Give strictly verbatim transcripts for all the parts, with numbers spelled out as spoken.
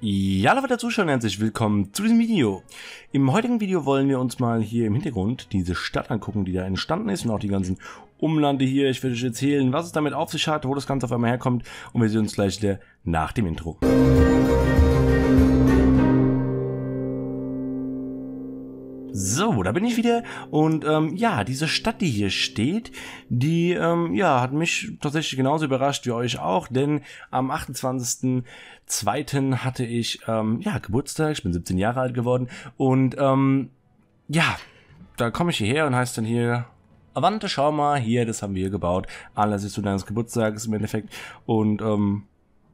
Ja, hallo der Zuschauer, herzlich willkommen zu diesem Video. Im heutigen Video wollen wir uns mal hier im Hintergrund diese Stadt angucken, die da entstanden ist und auch die ganzen Umlande hier. Ich werde euch erzählen, was es damit auf sich hat, wo das Ganze auf einmal herkommt und wir sehen uns gleich wieder nach dem Intro. So, da bin ich wieder und ähm, ja, diese Stadt, die hier steht, die ähm, ja, hat mich tatsächlich genauso überrascht wie euch auch, denn am achtundzwanzigsten zweiten hatte ich ähm, ja Geburtstag, ich bin siebzehn Jahre alt geworden und ähm, ja, da komme ich hierher und heißt dann hier, Avante, schau mal, hier, das haben wir hier gebaut, anlässlich zu deines Geburtstages im Endeffekt und ähm,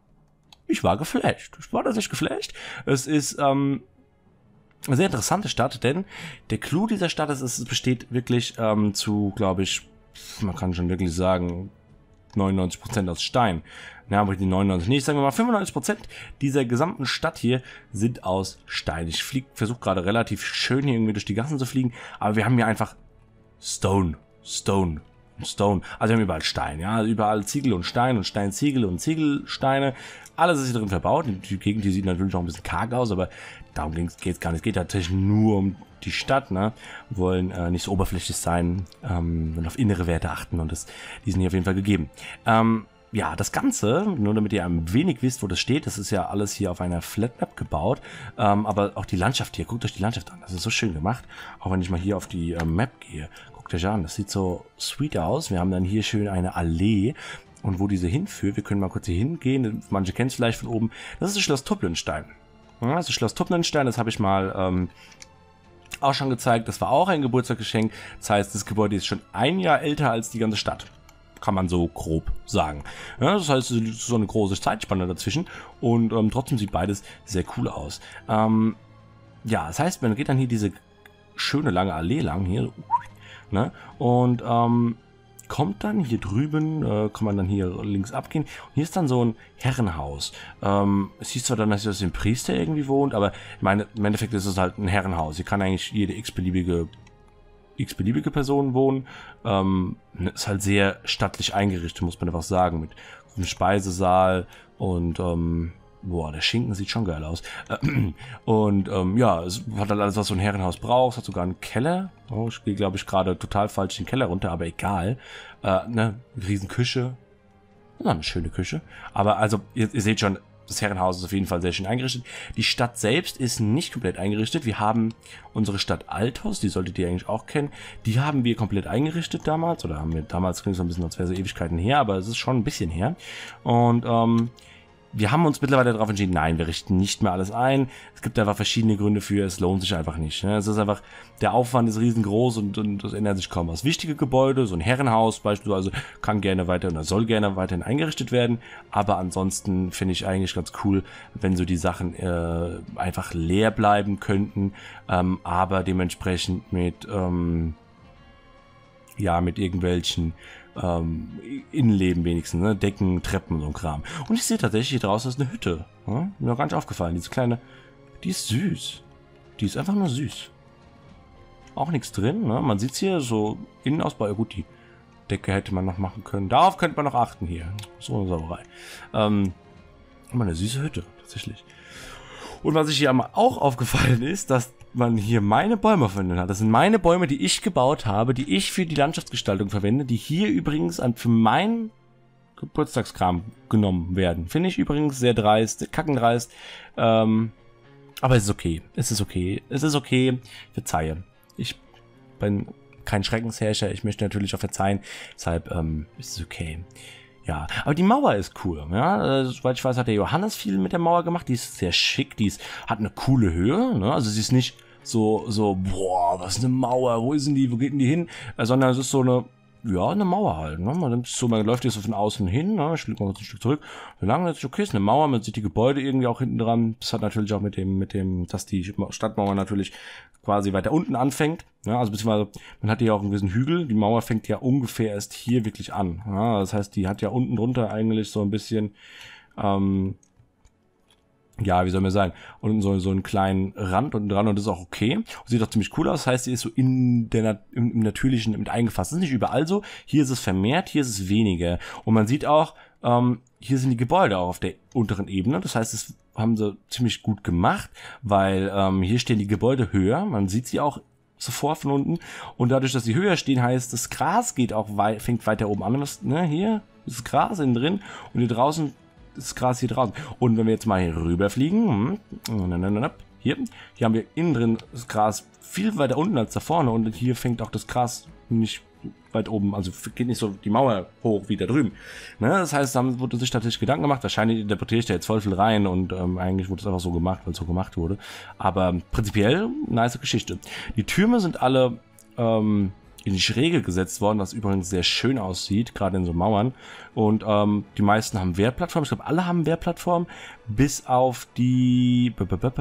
ich war geflasht, ich war tatsächlich geflasht. Es ist ähm, eine sehr interessante Stadt, denn der Clou dieser Stadt ist, es besteht wirklich ähm, zu, glaube ich, man kann schon wirklich sagen, neunundneunzig Prozent aus Stein. Ja, aber die neunundneunzig nicht, sagen wir mal fünfundneunzig Prozent dieser gesamten Stadt hier sind aus Stein. Ich versuche gerade relativ schön hier irgendwie durch die Gassen zu fliegen, aber wir haben hier einfach Stone, Stone, Stone. Also wir haben überall Stein, ja, also überall Ziegel und Stein und Steinziegel und Ziegelsteine. Alles ist hier drin verbaut. Die Gegend, die sieht natürlich auch ein bisschen karg aus, aber darum geht es gar nicht. Es geht tatsächlich nur um die Stadt, ne? Wir wollen äh, nicht so oberflächlich sein, ähm, und auf innere Werte achten und das, die sind hier auf jeden Fall gegeben. Ähm, ja, das Ganze, nur damit ihr ein wenig wisst, wo das steht, das ist ja alles hier auf einer Flatmap gebaut, ähm, aber auch die Landschaft hier, guckt euch die Landschaft an, das ist so schön gemacht. Auch wenn ich mal hier auf die äh, Map gehe, guckt euch an, das sieht so sweet aus. Wir haben dann hier schön eine Allee. Und wo diese hinführt, wir können mal kurz hier hingehen, manche kennen es vielleicht von oben, das ist das Schloss Tuplenstein. Ja, das ist das Schloss Tuplenstein, das habe ich mal ähm, auch schon gezeigt, das war auch ein Geburtstagsgeschenk, das heißt, das Gebäude ist schon ein Jahr älter als die ganze Stadt, kann man so grob sagen. Ja, das heißt, es ist so eine große Zeitspanne dazwischen und ähm, trotzdem sieht beides sehr cool aus. Ähm, ja, das heißt, man geht dann hier diese schöne lange Allee lang, hier, ne, und ähm, kommt dann hier drüben, äh, kann man dann hier links abgehen. Und hier ist dann so ein Herrenhaus. Ähm, es hieß zwar dann, dass hier ein Priester irgendwie wohnt, aber ich meine, im Endeffekt ist es halt ein Herrenhaus. Hier kann eigentlich jede x-beliebige x-beliebige Person wohnen. Ähm, ist halt sehr stattlich eingerichtet, muss man einfach sagen, mit einem Speisesaal und ähm, boah, der Schinken sieht schon geil aus. Und ähm, ja, es hat halt alles, was so ein Herrenhaus braucht. Es hat sogar einen Keller. Oh, ich gehe, glaube ich, gerade total falsch den Keller runter, aber egal. Äh, ne, riesen Küche. Ja, eine schöne Küche. Aber also, ihr, ihr seht schon, das Herrenhaus ist auf jeden Fall sehr schön eingerichtet. Die Stadt selbst ist nicht komplett eingerichtet. Wir haben unsere Stadt Althaus, die solltet ihr eigentlich auch kennen. Die haben wir komplett eingerichtet damals. Oder haben wir damals, klingt so ein bisschen, als wäre so Ewigkeiten her, aber es ist schon ein bisschen her. Und ähm, wir haben uns mittlerweile darauf entschieden, nein, wir richten nicht mehr alles ein. Es gibt einfach verschiedene Gründe für, es lohnt sich einfach nicht. Ne? Es ist einfach, der Aufwand ist riesengroß und, und das ändert sich kaum was. Wichtige Gebäude, so ein Herrenhaus beispielsweise, kann gerne weiter oder soll gerne weiterhin eingerichtet werden. Aber ansonsten finde ich eigentlich ganz cool, wenn so die Sachen äh, einfach leer bleiben könnten, ähm, aber dementsprechend mit, ähm, ja, mit irgendwelchen Ähm, Innenleben wenigstens, ne? Decken, Treppen und so ein Kram. Und ich sehe tatsächlich, hier draußen ist eine Hütte. Ne? Mir noch gar nicht aufgefallen. Diese kleine, die ist süß. Die ist einfach nur süß. Auch nichts drin, ne? Man sieht es hier so Innenausbau. Ja gut, die Decke hätte man noch machen können. Darauf könnte man noch achten hier. So eine Sauerei. Ähm, immer eine süße Hütte, tatsächlich. Und was ich hier auch aufgefallen ist, dass man hier meine Bäume verwendet hat. Das sind meine Bäume, die ich gebaut habe, die ich für die Landschaftsgestaltung verwende, die hier übrigens an für meinen Geburtstagskram genommen werden. Finde ich übrigens sehr dreist, kackendreist. Ähm, aber es ist okay. Es ist okay. Es ist okay. Ich verzeihe. Ich bin kein Schreckensherrscher. Ich möchte natürlich auch verzeihen. Deshalb ähm, ist es okay. Ja, aber die Mauer ist cool, ja, soweit ich weiß, hat der Johannes viel mit der Mauer gemacht, die ist sehr schick, die ist, hat eine coole Höhe, ne? Also sie ist nicht so, so, boah, was ist eine Mauer, wo ist denn die, wo geht denn die hin, äh, sondern es ist so eine, ja, eine Mauer halt, ne? Man nimmt so, man läuft hier so von außen hin, ne? Ich spiele mal kurz ein Stück zurück, solange ist okay, ist eine Mauer, man sieht die Gebäude irgendwie auch hinten dran, das hat natürlich auch mit dem, mit dem, dass die Stadtmauer natürlich quasi weiter unten anfängt, ja, also beziehungsweise, man hat hier auch einen gewissen Hügel, die Mauer fängt ja ungefähr erst hier wirklich an, ja, das heißt, die hat ja unten drunter eigentlich so ein bisschen, ähm, ja, wie soll man sagen, und so, so einen kleinen Rand unten dran und das ist auch okay. Und sieht auch ziemlich cool aus, das heißt, sie ist so in der, im, im Natürlichen mit eingefasst. Das ist nicht überall so, hier ist es vermehrt, hier ist es weniger. Und man sieht auch, ähm, hier sind die Gebäude auch auf der unteren Ebene. Das heißt, das haben sie ziemlich gut gemacht, weil ähm, hier stehen die Gebäude höher. Man sieht sie auch sofort von unten. Und dadurch, dass sie höher stehen, heißt, das Gras geht auch wei fängt weiter oben an. Das, ne, hier ist das Gras innen drin und hier draußen ist das Gras hier draußen. Und wenn wir jetzt mal hier rüberfliegen, hier, hier haben wir innen drin das Gras viel weiter unten als da vorne. Und hier fängt auch das Gras nicht weit oben, also geht nicht so die Mauer hoch wie da drüben. Ne? Das heißt, da wurde sich tatsächlich Gedanken gemacht. Wahrscheinlich interpretiere ich da jetzt voll viel rein und ähm, eigentlich wurde es einfach so gemacht, weil es so gemacht wurde. Aber prinzipiell, nice Geschichte. Die Türme sind alle ähm, in die Schräge gesetzt worden, was übrigens sehr schön aussieht, gerade in so Mauern. Und ähm, die meisten haben Wehrplattformen. Ich glaube, alle haben Wehrplattformen, bis auf die,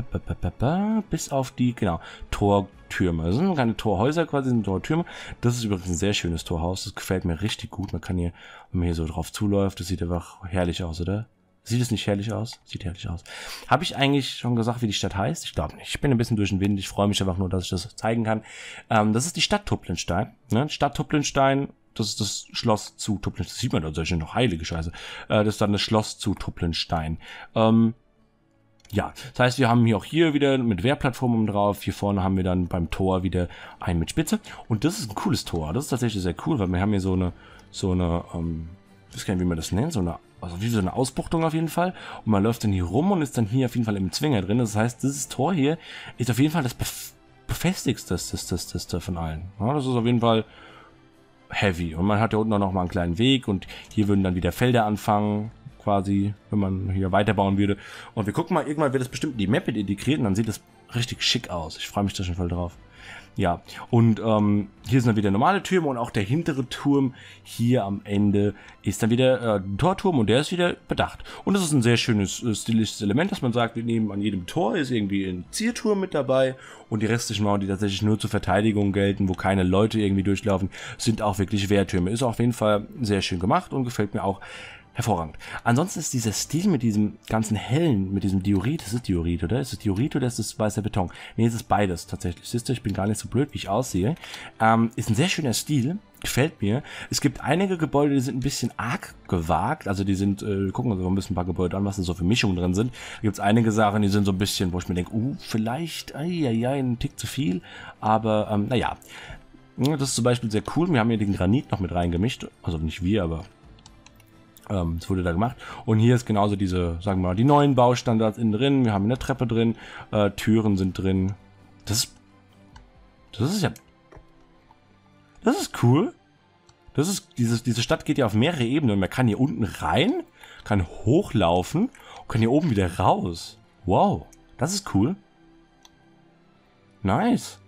bis auf die, genau, Tortürme. Das sind keine Torhäuser quasi, das sind Tortürme. Das ist übrigens ein sehr schönes Torhaus. Das gefällt mir richtig gut. Man kann hier, wenn man hier so drauf zuläuft, das sieht einfach herrlich aus, oder? Sieht es nicht herrlich aus? Sieht herrlich aus. Habe ich eigentlich schon gesagt, wie die Stadt heißt? Ich glaube nicht. Ich bin ein bisschen durch den Wind. Ich freue mich einfach nur, dass ich das zeigen kann. Ähm, das ist die Stadt Tuplenstein. Ne? Stadt Tuplenstein, das ist das Schloss zu Tuplenstein. Das sieht man tatsächlich noch, heilige Scheiße. Äh, das ist dann das Schloss zu Tuplenstein. Ähm, ja, das heißt, wir haben hier auch hier wieder mit Wehrplattformen drauf. Hier vorne haben wir dann beim Tor wieder einen mit Spitze. Und das ist ein cooles Tor. Das ist tatsächlich sehr cool, weil wir haben hier so eine, so eine, ähm, ich weiß gar nicht, wie man das nennt, so eine, also wie so eine Ausbuchtung auf jeden Fall. Und man läuft dann hier rum und ist dann hier auf jeden Fall im Zwinger drin. Das heißt, dieses Tor hier ist auf jeden Fall das bef befestigste das, das, das, das, das von allen. Ja, das ist auf jeden Fall heavy. Und man hat ja unten auch noch mal einen kleinen Weg und hier würden dann wieder Felder anfangen, quasi, wenn man hier weiterbauen würde. Und wir gucken mal, irgendwann wird das bestimmt in die Map integriert und dann sieht das richtig schick aus. Ich freue mich da schon voll drauf. Ja, und ähm, hier sind dann wieder normale Türme und auch der hintere Turm hier am Ende ist dann wieder äh, ein Torturm und der ist wieder bedacht. Und das ist ein sehr schönes äh, stilistisches Element, dass man sagt, wir nehmen an jedem Tor ist irgendwie ein Zierturm mit dabei und die restlichen Mauern, die tatsächlich nur zur Verteidigung gelten, wo keine Leute irgendwie durchlaufen, sind auch wirklich Wehrtürme. Ist auf jeden Fall sehr schön gemacht und gefällt mir auch hervorragend. Ansonsten ist dieser Stil mit diesem ganzen hellen, mit diesem Diorit, das ist Diorit, oder? Ist es Diorit oder ist es weißer Beton? Nee, es ist beides tatsächlich. Siehst du, ich bin gar nicht so blöd, wie ich aussehe. Ähm, ist ein sehr schöner Stil, gefällt mir. Es gibt einige Gebäude, die sind ein bisschen arg gewagt, also die sind, äh, gucken wir uns mal ein bisschen ein paar Gebäude an, was da so für Mischungen drin sind. Da gibt es einige Sachen, die sind so ein bisschen, wo ich mir denke, uh, vielleicht, ja, ja, ein Tick zu viel, aber, ähm, naja. Das ist zum Beispiel sehr cool. Wir haben hier den Granit noch mit reingemischt, also nicht wir, aber das wurde da gemacht. Und hier ist genauso diese, sagen wir mal, die neuen Baustandards innen drin. Wir haben eine Treppe drin, äh, Türen sind drin. Das ist, das ist ja, das ist cool. Das ist, dieses, diese Stadt geht ja auf mehrere Ebenen. Man kann hier unten rein, kann hochlaufen und kann hier oben wieder raus. Wow, das ist cool. Nice.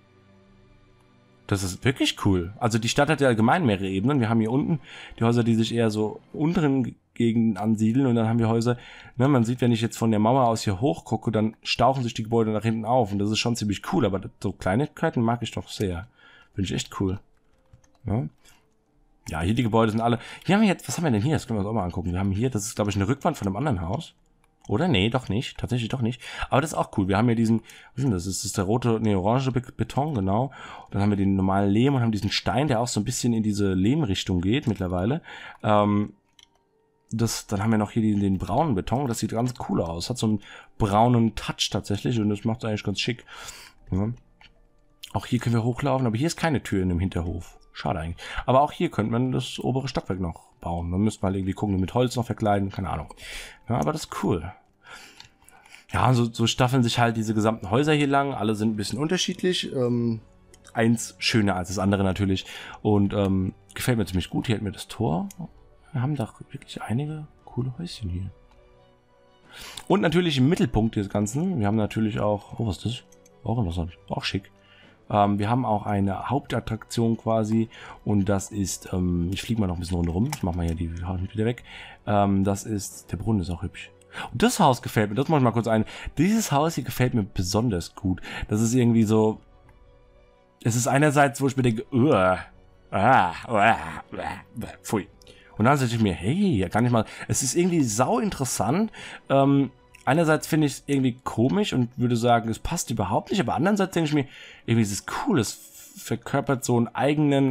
Das ist wirklich cool. Also die Stadt hat ja allgemein mehrere Ebenen. Wir haben hier unten die Häuser, die sich eher so unteren Gegenden ansiedeln. Und dann haben wir Häuser, ne, man sieht, wenn ich jetzt von der Mauer aus hier hoch gucke, dann stauchen sich die Gebäude nach hinten auf. Und das ist schon ziemlich cool. Aber so Kleinigkeiten mag ich doch sehr. Finde ich echt cool. Ja. Ja, hier die Gebäude sind alle. Hier haben wir jetzt, was haben wir denn hier? Das können wir uns auch mal angucken. Wir haben hier, das ist glaube ich eine Rückwand von einem anderen Haus. Oder? Nee, doch nicht. Tatsächlich doch nicht. Aber das ist auch cool. Wir haben hier diesen, was ist denn das? Das ist der rote, nee, orange Beton, genau. Und dann haben wir den normalen Lehm und haben diesen Stein, der auch so ein bisschen in diese Lehmrichtung geht mittlerweile. Ähm, das, dann haben wir noch hier den, den braunen Beton. Das sieht ganz cool aus. Hat so einen braunen Touch tatsächlich und das macht es eigentlich ganz schick. Ja. Auch hier können wir hochlaufen, aber hier ist keine Tür in dem Hinterhof. Schade eigentlich. Aber auch hier könnte man das obere Stockwerk noch bauen. Dann müsste man irgendwie gucken, mit Holz noch verkleiden, keine Ahnung. Ja, aber das ist cool. Ja, so, so staffeln sich halt diese gesamten Häuser hier lang. Alle sind ein bisschen unterschiedlich. Ähm, eins schöner als das andere natürlich. Und ähm, gefällt mir ziemlich gut. Hier hat mir das Tor. Wir haben da wirklich einige coole Häuschen hier. Und natürlich im Mittelpunkt des Ganzen. Wir haben natürlich auch... Oh, was ist das? Auch interessant. Auch schick. Ähm, wir haben auch eine Hauptattraktion quasi und das ist, ähm, ich fliege mal noch ein bisschen rundherum, ich mache mal hier die Haare wieder weg, ähm, das ist, der Brunnen ist auch hübsch. Und das Haus gefällt mir, das mache ich mal kurz ein, dieses Haus hier gefällt mir besonders gut. Das ist irgendwie so, es ist einerseits, wo ich mir denke, uh, ah, uh, uh, pfui. Und dann sage ich mir, hey, kann ich mal, es ist irgendwie sau interessant, ähm, einerseits finde ich es irgendwie komisch und würde sagen, es passt überhaupt nicht, aber andererseits denke ich mir, irgendwie ist es cool, es verkörpert so einen eigenen,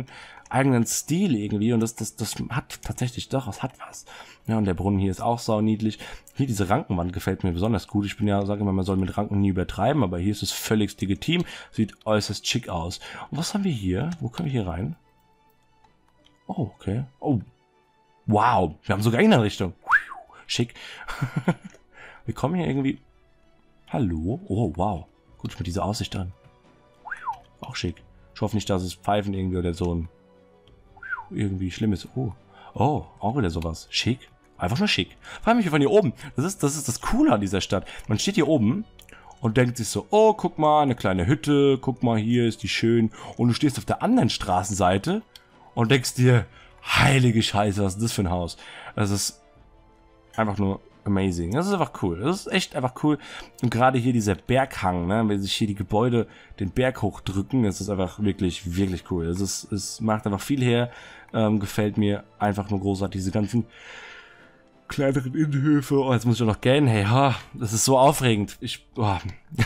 eigenen Stil irgendwie und das, das, das hat tatsächlich doch, es hat was. Ja, und der Brunnen hier ist auch sauniedlich. Hier diese Rankenwand gefällt mir besonders gut. Ich bin ja, sage immer, man soll mit Ranken nie übertreiben, aber hier ist es völlig legitim. Sieht äußerst schick aus. Und was haben wir hier? Wo können wir hier rein? Oh, okay. Oh, wow. Wir haben sogar Innenrichtung. Schick. Wir kommen hier irgendwie... Hallo? Oh, wow. Guck mal diese Aussicht an. Auch schick. Ich hoffe nicht, dass es Pfeifen irgendwie oder so ein... irgendwie schlimm ist. Oh, oh, auch wieder sowas. Schick. Einfach nur schick. Vor allem hier von hier oben. Das ist, das ist das Coole an dieser Stadt. Man steht hier oben und denkt sich so, oh, guck mal, eine kleine Hütte. Guck mal, hier ist die schön. Und du stehst auf der anderen Straßenseite und denkst dir, heilige Scheiße, was ist das für ein Haus? Das ist einfach nur amazing. Das ist einfach cool. Das ist echt einfach cool. Und gerade hier dieser Berghang, ne, wenn sich hier die Gebäude den Berg hochdrücken, das ist einfach wirklich, wirklich cool. Es ist, es macht einfach viel her. Ähm, gefällt mir einfach nur großartig. Diese ganzen kleineren Innenhöfe. Oh, jetzt muss ich auch noch gähnen. Hey, ha, das ist so aufregend. Ich, oh.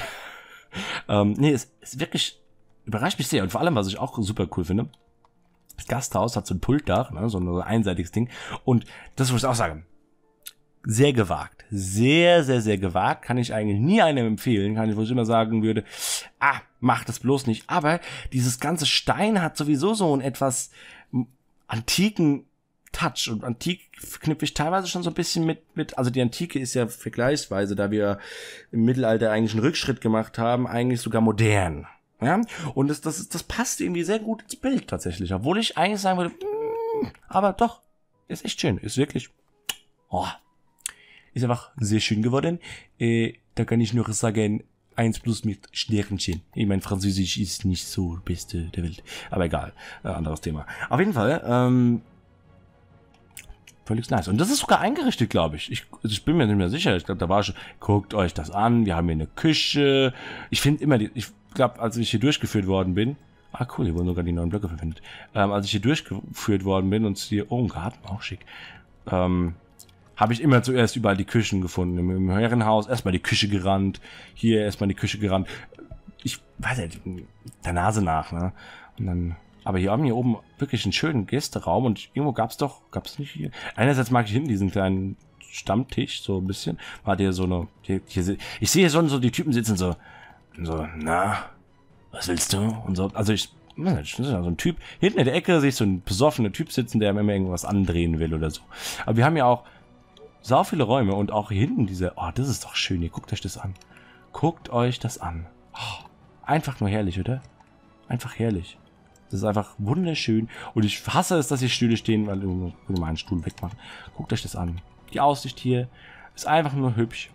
ähm, nee, es ist wirklich, überrascht mich sehr. Und vor allem, was ich auch super cool finde, das Gasthaus hat so ein Pultdach, ne, so ein einseitiges Ding. Und das muss ich auch sagen, sehr gewagt. Sehr, sehr, sehr gewagt. Kann ich eigentlich nie einem empfehlen. Kann ich, wo ich immer sagen würde, ah, mach das bloß nicht. Aber dieses ganze Stein hat sowieso so einen etwas antiken Touch. Und antik knüpfe ich teilweise schon so ein bisschen mit, mit, also die Antike ist ja vergleichsweise, da wir im Mittelalter eigentlich einen Rückschritt gemacht haben, eigentlich sogar modern. Ja, und das, das, das passt irgendwie sehr gut ins Bild tatsächlich. Obwohl ich eigentlich sagen würde, mm, aber doch, ist echt schön. Ist wirklich, oh, ist einfach sehr schön geworden. Äh, da kann ich nur sagen, eins plus mit Sternchen. Ich mein, Französisch ist nicht so das Beste der Welt. Aber egal, äh, anderes Thema. Auf jeden Fall, ähm, völlig nice. Und das ist sogar eingerichtet, glaube ich. Ich, also ich bin mir nicht mehr sicher. Ich glaube, da war schon, guckt euch das an. Wir haben hier eine Küche. Ich finde immer, die, ich glaube, als ich hier durchgeführt worden bin, ah cool, hier wurden sogar die neuen Blöcke verwendet. Ähm, als ich hier durchgeführt worden bin und hier, oh, ein Garten, auch schick, ähm, habe ich immer zuerst überall die Küchen gefunden. Im, im Herrenhaus erstmal die Küche gerannt, hier erstmal die Küche gerannt. Ich weiß nicht, der Nase nach, ne? Und dann, aber hier haben wir hier oben wirklich einen schönen Gästeraum und irgendwo gab's doch, gab's nicht hier. Einerseits mag ich hinten diesen kleinen Stammtisch, so ein bisschen. War der so eine, hier, hier, ich sehe schon so, die Typen sitzen so, so, na, was willst du? Und so, also ich, weiß nicht, so ein Typ, hinten in der Ecke sehe ich so einen besoffenen Typ sitzen, der mir immer irgendwas andrehen will oder so. Aber wir haben ja auch sau viele Räume und auch hier hinten diese, oh, das ist doch schön, hier, guckt euch das an. Guckt euch das an. Oh, einfach nur herrlich, oder? Einfach herrlich. Das ist einfach wunderschön. Und ich hasse es, dass hier Stühle stehen, weil ich will mal einen Stuhl wegmachen. Guckt euch das an. Die Aussicht hier ist einfach nur hübsch.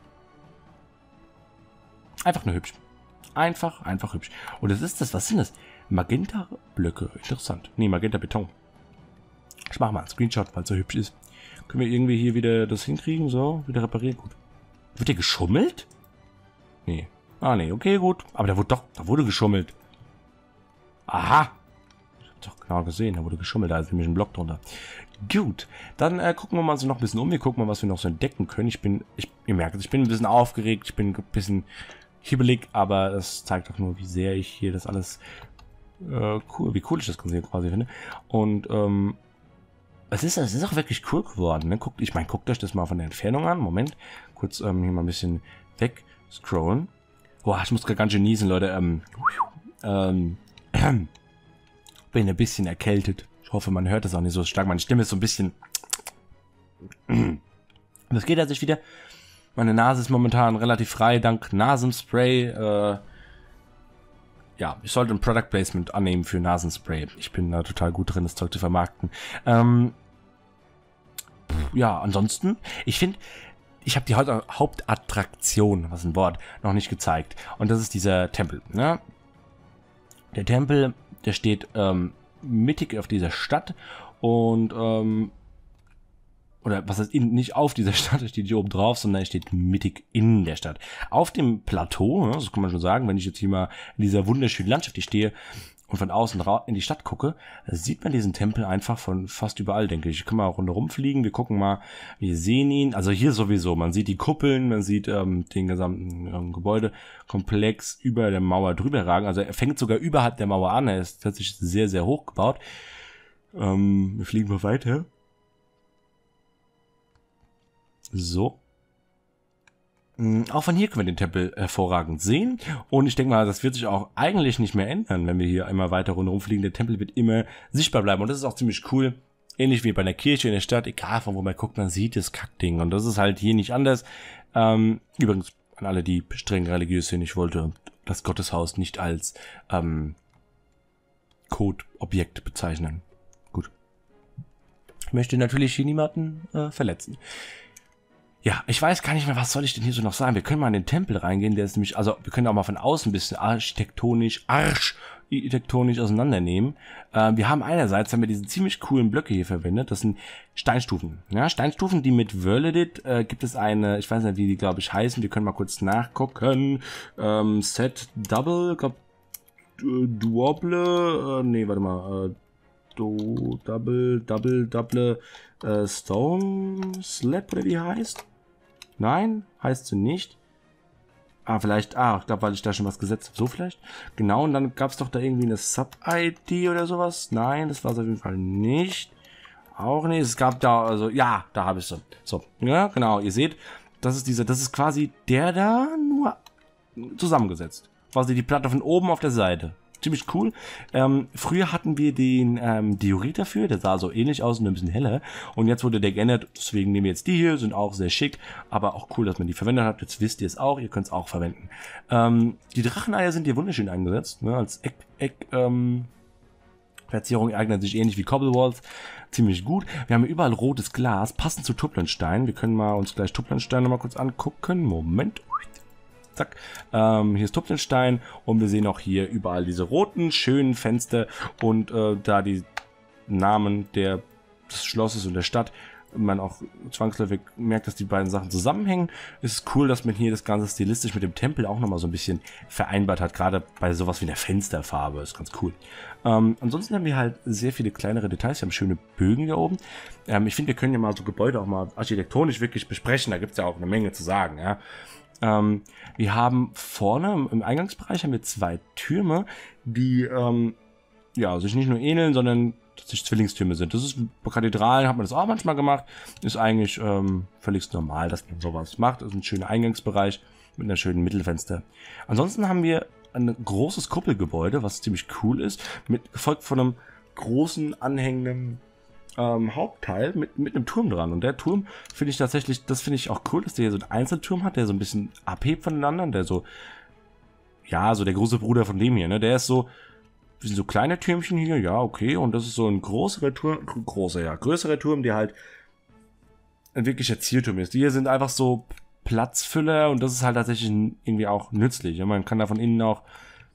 Einfach nur hübsch. Einfach, einfach hübsch. Und das ist das, was sind das? Magenta-Blöcke. Interessant. Nee, Magenta-Beton. Ich mache mal einen Screenshot, weil es so hübsch ist. Können wir irgendwie hier wieder das hinkriegen? So, wieder reparieren. Gut. Wird hier geschummelt? Nee. Ah, nee, okay, gut. Aber da wurde doch, da wurde geschummelt. Aha. Ich hab doch genau gesehen, da wurde geschummelt. Da ist nämlich ein Block drunter. Gut. Dann äh, gucken wir mal so noch ein bisschen um. Wir gucken mal, was wir noch so entdecken können. Ich bin, ich, ihr merkt es, ich bin ein bisschen aufgeregt. Ich bin ein bisschen hibbelig, aber das zeigt doch nur, wie sehr ich hier das alles äh, cool, wie cool ich das quasi finde. Und, ähm, Es ist, es ist auch wirklich cool geworden. Ne? Guckt, ich meine, guckt euch das mal von der Entfernung an. Moment. Kurz ähm, hier mal ein bisschen weg scrollen. Boah, ich muss gerade ganz schön niesen, Leute. Ähm, ähm, ähm, bin ein bisschen erkältet. Ich hoffe, man hört das auch nicht so stark. Meine Stimme ist so ein bisschen... Das geht also wieder. Meine Nase ist momentan relativ frei, dank Nasenspray. Äh, ja, ich sollte ein Product Placement annehmen für Nasenspray. Ich bin da total gut drin, das Zeug zu vermarkten. Ähm, ja, ansonsten, ich finde, ich habe die Hauptattraktion, was ein Wort, noch nicht gezeigt. Und das ist dieser Tempel. Ne? Der Tempel, der steht ähm, mittig auf dieser Stadt und ähm, oder was heißt in, nicht auf dieser Stadt, er steht hier oben drauf, sondern er steht mittig in der Stadt. Auf dem Plateau, ne, das kann man schon sagen, wenn ich jetzt hier mal in dieser wunderschönen Landschaft hier stehe und von außen in die Stadt gucke, sieht man diesen Tempel einfach von fast überall, denke ich. Ich kann mal rundherum fliegen, wir gucken mal, wir sehen ihn, also hier sowieso, man sieht die Kuppeln, man sieht ähm, den gesamten ähm, Gebäudekomplex über der Mauer drüber ragen, also er fängt sogar überhalb der Mauer an, er ist tatsächlich sehr, sehr hoch gebaut. Ähm, wir fliegen mal weiter. So. Auch von hier können wir den Tempel hervorragend sehen und ich denke mal, das wird sich auch eigentlich nicht mehr ändern, wenn wir hier immer weiter rundherum fliegen. Der Tempel wird immer sichtbar bleiben und das ist auch ziemlich cool. Ähnlich wie bei einer Kirche in der Stadt, egal von wo man guckt, man sieht das Kackding und das ist halt hier nicht anders. Ähm, übrigens an alle, die streng religiös sind, ich wollte das Gotteshaus nicht als ähm, Code-Objekt bezeichnen. Gut. Ich möchte natürlich hier niemanden äh, verletzen. Ja, ich weiß gar nicht mehr, was soll ich denn hier so noch sagen. Wir können mal in den Tempel reingehen, der ist nämlich, also wir können auch mal von außen ein bisschen architektonisch, architektonisch auseinandernehmen. Äh, wir haben einerseits, haben wir diese ziemlich coolen Blöcke hier verwendet, das sind Steinstufen. Ja, Steinstufen, die mit Wörledit äh, gibt es eine, ich weiß nicht, wie die, glaube ich, heißen, wir können mal kurz nachgucken. Ähm, Set Double, glaub, Duoble, äh, nee, warte mal, äh, Do, Double, Double, Double, äh, Stone Slab, oder wie heißt? Nein, heißt sie nicht. Ah, vielleicht, ah, ich glaube, weil ich da schon was gesetzt habe. So vielleicht? Genau, und dann gab es doch da irgendwie eine Sub-I D oder sowas. Nein, das war es auf jeden Fall nicht. Auch nicht. Es gab da, also, ja, da habe ich sie. So, ja, genau, ihr seht, das ist dieser, das ist quasi der da nur zusammengesetzt. Quasi die Platte von oben auf der Seite. Ziemlich cool. Ähm, früher hatten wir den ähm, Diorit dafür, der sah so ähnlich aus und ein bisschen heller. Und jetzt wurde der geändert, deswegen nehmen wir jetzt die hier, sind auch sehr schick, aber auch cool, dass man die verwendet hat. Jetzt wisst ihr es auch, ihr könnt es auch verwenden. Ähm, die Dracheneier sind hier wunderschön eingesetzt, ne, als Eck, Eck ähm, Verzierung eignet sich ähnlich wie Cobblewalls. Ziemlich gut. Wir haben überall rotes Glas, passend zu Tuplenstein. Wir können mal uns gleich Tuplenstein nochmal kurz angucken. Moment. Zack. Ähm, hier ist Tupfenstein und wir sehen auch hier überall diese roten, schönen Fenster und äh, da die Namen der, des Schlosses und der Stadt, man auch zwangsläufig merkt, dass die beiden Sachen zusammenhängen. Es ist cool, dass man hier das Ganze stilistisch mit dem Tempel auch nochmal so ein bisschen vereinbart hat, gerade bei sowas wie der Fensterfarbe, ist ganz cool. Ähm, ansonsten haben wir halt sehr viele kleinere Details, wir haben schöne Bögen hier oben. Ähm, ich finde, wir können ja mal so Gebäude auch mal architektonisch wirklich besprechen, da gibt es ja auch eine Menge zu sagen, ja. Ähm, wir haben vorne im Eingangsbereich haben wir zwei Türme, die ähm, ja, sich nicht nur ähneln, sondern tatsächlich Zwillingstürme sind. Das ist bei Kathedralen, hat man das auch manchmal gemacht. Ist eigentlich ähm, völlig normal, dass man sowas macht. Das ist ein schöner Eingangsbereich mit einer schönen Mittelfenster. Ansonsten haben wir ein großes Kuppelgebäude, was ziemlich cool ist, mit, gefolgt von einem großen anhängenden Ähm, Hauptteil mit, mit einem Turm dran. Und der Turm finde ich tatsächlich, das finde ich auch cool, dass der hier so einen Einzelturm hat, der so ein bisschen abhebt von den anderen, der so, ja, so der große Bruder von dem hier, ne, der ist so, das sind so kleine Türmchen hier, ja, okay, und das ist so ein größerer Turm, großer, ja, größerer Turm, der halt ein wirklicher Zierturm ist. Die hier sind einfach so Platzfüller und das ist halt tatsächlich irgendwie auch nützlich. Ja, man kann da von innen auch,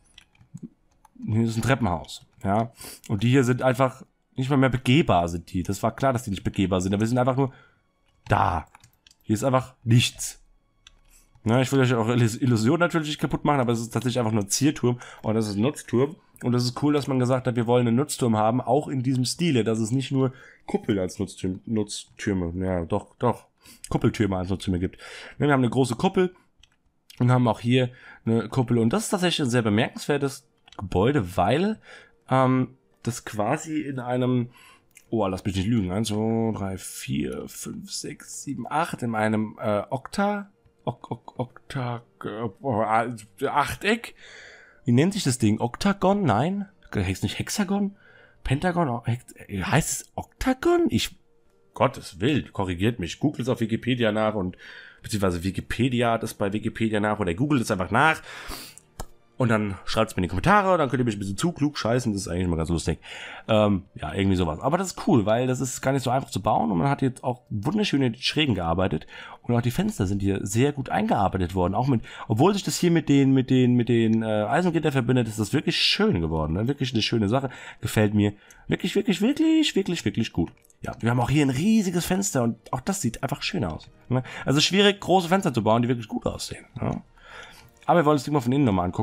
hier ist ein Treppenhaus, ja, und die hier sind einfach nicht mal mehr begehbar sind die. Das war klar, dass die nicht begehbar sind, aber wir sind einfach nur da. Hier ist einfach nichts. Ja, ich will euch auch Illusion natürlich nicht kaputt machen, aber es ist tatsächlich einfach nur ein Zierturm und das ist ein Nutzturm. Und das ist cool, dass man gesagt hat, wir wollen einen Nutzturm haben, auch in diesem Stile, dass es nicht nur Kuppel als Nutztürme, Nutztürme, ja doch, doch, Kuppeltürme als Nutztürme gibt. Wir haben eine große Kuppel und haben auch hier eine Kuppel und das ist tatsächlich ein sehr bemerkenswertes Gebäude, weil ähm, das quasi in einem, oh, lass mich nicht lügen, eins, zwei, drei, vier, fünf, sechs, sieben, acht, in einem äh, Okta, ok, ok, Okta, äh, Achteck, wie nennt sich das Ding? Oktagon? Nein? Heißt nicht Hexagon? Pentagon? Heißt es Oktagon? Ich, Gottes Willen, korrigiert mich, googelt es auf Wikipedia nach und, beziehungsweise Wikipedia hat es bei Wikipedia nach oder googelt es einfach nach. Und dann schreibt es mir in die Kommentare, dann könnt ihr mich ein bisschen zu klug scheißen, das ist eigentlich immer ganz lustig. Ähm, ja, irgendwie sowas. Aber das ist cool, weil das ist gar nicht so einfach zu bauen und man hat jetzt auch wunderschöne Schrägen gearbeitet und auch die Fenster sind hier sehr gut eingearbeitet worden. Auch mit, obwohl sich das hier mit den, mit den, mit den äh, Eisengitter verbindet, ist das wirklich schön geworden. Ne? Wirklich eine schöne Sache. Gefällt mir wirklich, wirklich, wirklich, wirklich, wirklich gut. Ja, wir haben auch hier ein riesiges Fenster und auch das sieht einfach schön aus. Ne? Also schwierig, große Fenster zu bauen, die wirklich gut aussehen. Ja? Aber wir wollen uns die mal von innen nochmal angucken.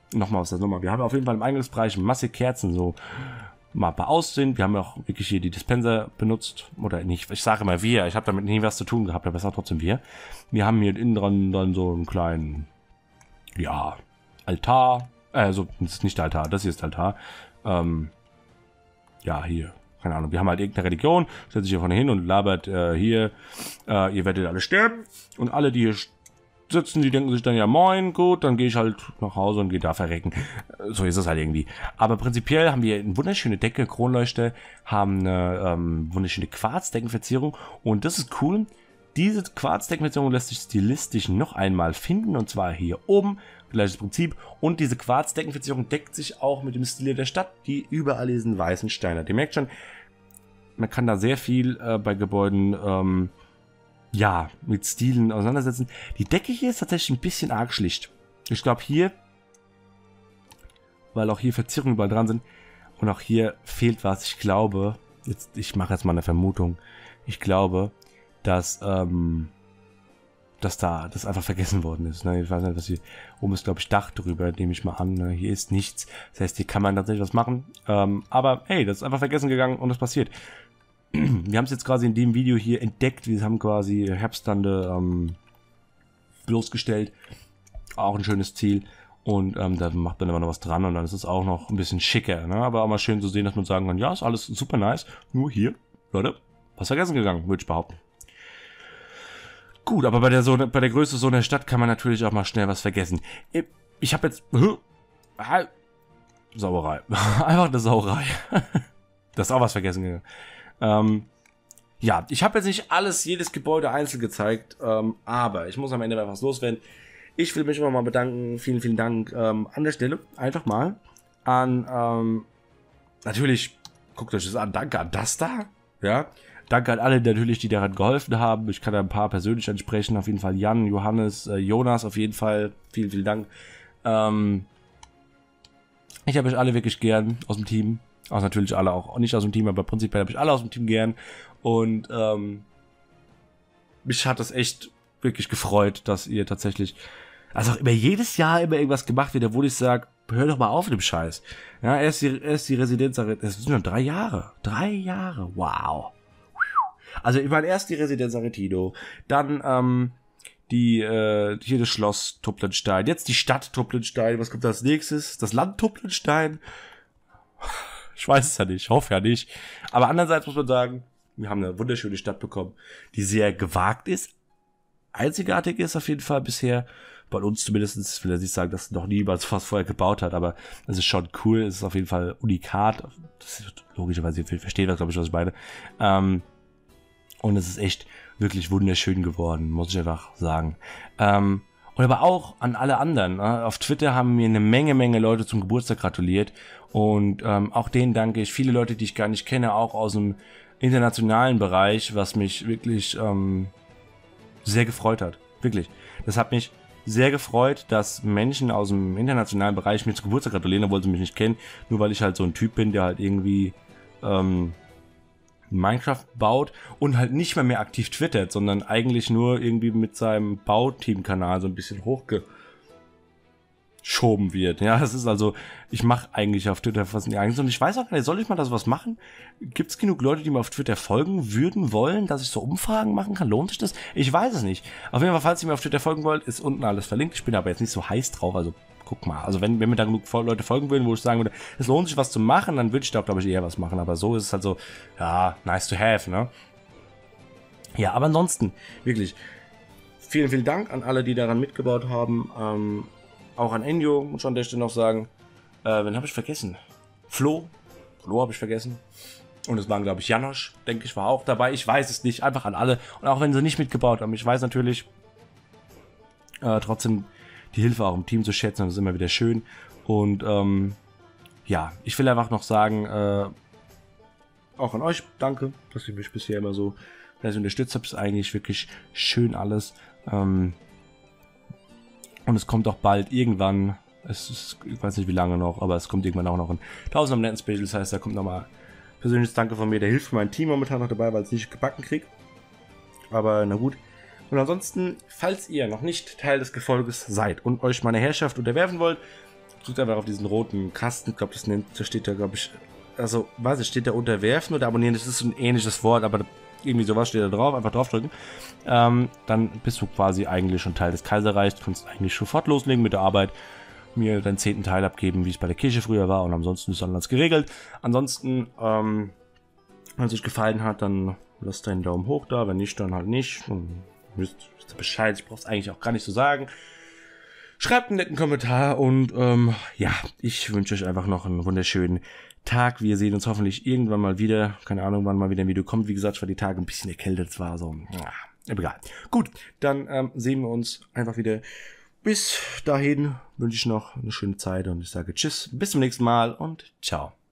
nochmal aus der Nummer. Wir haben auf jeden Fall im Eingangsbereich massig Kerzen, so mal ein paar aus sind. Wir haben auch wirklich hier die Dispenser benutzt. Oder nicht, ich sage immer wir. Ich habe damit nie was zu tun gehabt, aber es war trotzdem wir. Wir haben hier innen dran dann so einen kleinen, ja, Altar. Also, das ist nicht der Altar, das hier ist der Altar. Ähm, ja, hier. Keine Ahnung, wir haben halt irgendeine Religion, stellt sich hier vorne hin und labert äh, hier, äh, ihr werdet alle sterben. Und alle, die hier sitzen, die denken sich dann, ja moin, gut, dann gehe ich halt nach Hause und gehe da verrecken. So ist es halt irgendwie. Aber prinzipiell haben wir eine wunderschöne Decke, Kronleuchter, haben eine ähm, wunderschöne Quarzdeckenverzierung und das ist cool. Diese Quarzdeckenverzierung lässt sich stilistisch noch einmal finden und zwar hier oben, gleiches Prinzip. Und diese Quarzdeckenverzierung deckt sich auch mit dem Stil der Stadt, die überall diesen weißen Stein hat. Ihr merkt schon, man kann da sehr viel äh, bei Gebäuden ähm, ja, mit Stilen auseinandersetzen. Die Decke hier ist tatsächlich ein bisschen arg schlicht. Ich glaube hier, weil auch hier Verzierungen überall dran sind und auch hier fehlt was. Ich glaube, jetzt, ich mache jetzt mal eine Vermutung. Ich glaube, dass, ähm, dass da das einfach vergessen worden ist. Ne? Ich weiß nicht, was hier oben ist, glaube ich, Dach drüber, nehme ich mal an. Ne? Hier ist nichts. Das heißt, hier kann man tatsächlich was machen. Ähm, aber hey, das ist einfach vergessen gegangen und das passiert. Wir haben es jetzt quasi in dem Video hier entdeckt. Wir haben quasi Herbstlande ähm, bloßgestellt. Auch ein schönes Ziel. Und ähm, da macht man immer noch was dran und dann ist es auch noch ein bisschen schicker. Ne? Aber auch mal schön zu sehen, dass man sagen kann, ja, ist alles super nice. Nur hier, Leute, was vergessen gegangen, würde ich behaupten. Gut, aber bei der, so bei der Größe so einer Stadt kann man natürlich auch mal schnell was vergessen. Ich habe jetzt... Sauerei. Einfach eine Sauerei. Das ist auch was vergessen gegangen. Ähm, ja, ich habe jetzt nicht alles, jedes Gebäude einzeln gezeigt, ähm, aber ich muss am Ende einfach was loswerden. Ich will mich immer mal bedanken, vielen, vielen Dank ähm, an der Stelle, einfach mal an, ähm, natürlich, guckt euch das an, danke an das da, ja, danke an alle natürlich, die daran geholfen haben, ich kann da ein paar persönlich ansprechen, auf jeden Fall Jan, Johannes, äh, Jonas auf jeden Fall, vielen, vielen Dank. Ähm, ich habe euch alle wirklich gern aus dem Team. Also natürlich alle auch nicht aus dem Team, aber prinzipiell habe ich alle aus dem Team gern. Und ähm, mich hat das echt wirklich gefreut, dass ihr tatsächlich, also auch immer jedes Jahr immer irgendwas gemacht wird, wo ich sage, hör doch mal auf mit dem Scheiß. Ja, erst die, erst die Residenz, das sind schon drei Jahre. Drei Jahre, wow. Also ich meine, erst die Residenz Aretino, dann ähm, die, äh, hier das Schloss Tupplenstein, jetzt die Stadt Tupplenstein, was kommt als nächstes? Das Land Tupplenstein? Ich weiß es ja nicht, ich hoffe ja nicht. Aber andererseits muss man sagen, wir haben eine wunderschöne Stadt bekommen, die sehr gewagt ist, einzigartig ist auf jeden Fall bisher. Bei uns zumindest, ich will ja nicht sagen, dass noch niemand was vorher gebaut hat, aber es ist schon cool, es ist auf jeden Fall unikat. Das ist logischerweise, ihr versteht das, glaube ich, was ich meine. Ähm, und es ist echt wirklich wunderschön geworden, muss ich einfach sagen. Ähm, Und aber auch an alle anderen. Auf Twitter haben mir eine Menge, Menge Leute zum Geburtstag gratuliert. Und ähm, auch denen danke ich. Viele Leute, die ich gar nicht kenne, auch aus dem internationalen Bereich, was mich wirklich ähm, sehr gefreut hat. Wirklich. Das hat mich sehr gefreut, dass Menschen aus dem internationalen Bereich mir zum Geburtstag gratulieren, obwohl sie mich nicht kennen. Nur weil ich halt so ein Typ bin, der halt irgendwie ähm, Minecraft baut und halt nicht mehr mehr aktiv twittert, sondern eigentlich nur irgendwie mit seinem Bauteam-Kanal so ein bisschen hochgeschoben wird. Ja, das ist also, ich mache eigentlich auf Twitter fast nicht eigentlich und ich weiß auch gar nicht, soll ich mal das was machen? Gibt es genug Leute, die mir auf Twitter folgen würden wollen, dass ich so Umfragen machen kann? Lohnt sich das? Ich weiß es nicht. Auf jeden Fall, falls ihr mir auf Twitter folgen wollt, ist unten alles verlinkt. Ich bin aber jetzt nicht so heiß drauf, also guck mal, also wenn, wenn mir da genug Leute folgen würden, wo ich sagen würde, es lohnt sich was zu machen, dann würde ich da, glaube ich, eher was machen. Aber so ist es halt so, ja, nice to have, ne? Ja, aber ansonsten, wirklich, vielen, vielen Dank an alle, die daran mitgebaut haben. Ähm, auch an Enjo, muss ich an der Stelle noch sagen. Äh, wen habe ich vergessen? Flo. Flo habe ich vergessen. Und es waren, glaube ich, Janosch, denke ich, war auch dabei. Ich weiß es nicht, einfach an alle. Und auch wenn sie nicht mitgebaut haben, ich weiß natürlich äh, trotzdem die Hilfe auch im Team zu schätzen, das ist immer wieder schön. Und ähm, ja, ich will einfach noch sagen, äh, auch an euch danke, dass ihr mich bisher immer so unterstützt habt. Ist eigentlich wirklich schön alles. Ähm, und es kommt auch bald irgendwann, es ist, ich weiß nicht wie lange noch, aber es kommt irgendwann auch noch ein tausend Abonnenten Special. Das heißt, da kommt nochmal persönliches Danke von mir. Der hilft mein Team momentan noch dabei, weil es nicht gebacken kriegt. Aber na gut. Und ansonsten, falls ihr noch nicht Teil des Gefolges seid und euch meine Herrschaft unterwerfen wollt, drückt einfach auf diesen roten Kasten, ich glaube, das nennt, da steht da, glaube ich, also, weiß ich, steht da unterwerfen oder abonnieren, das ist so ein ähnliches Wort, aber irgendwie sowas steht da drauf, einfach draufdrücken. Ähm, dann bist du quasi eigentlich schon Teil des Kaiserreichs, kannst eigentlich sofort loslegen mit der Arbeit, mir deinen zehnten Teil abgeben, wie es bei der Kirche früher war und ansonsten ist alles geregelt. Ansonsten, ähm, wenn es euch gefallen hat, dann lasst einen Daumen hoch da, wenn nicht, dann halt nicht. Dann wisst ihr Bescheid, ich brauche es eigentlich auch gar nicht so sagen. Schreibt einen netten Kommentar und ähm, ja, ich wünsche euch einfach noch einen wunderschönen Tag. Wir sehen uns hoffentlich irgendwann mal wieder. Keine Ahnung, wann mal wieder ein Video kommt. Wie gesagt, ich war die Tage ein bisschen erkältet. Es war so, ja, egal. Gut, dann ähm, sehen wir uns einfach wieder. Bis dahin wünsche ich noch eine schöne Zeit und ich sage Tschüss, bis zum nächsten Mal und ciao.